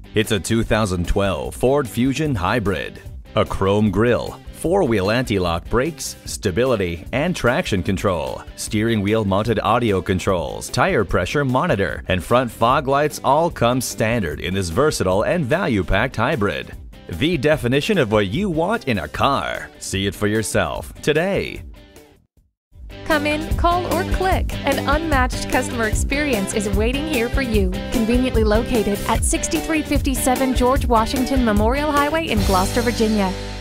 It's a 2012 Ford Fusion Hybrid. A chrome grille, four-wheel anti-lock brakes, stability and traction control, steering wheel mounted audio controls, tire pressure monitor, and front fog lights all come standard in this versatile and value-packed hybrid. The definition of what you want in a car. See it for yourself today. Come in, call, or click. An unmatched customer experience is waiting here for you. Conveniently located at 6357 George Washington Memorial Highway in Gloucester, Virginia.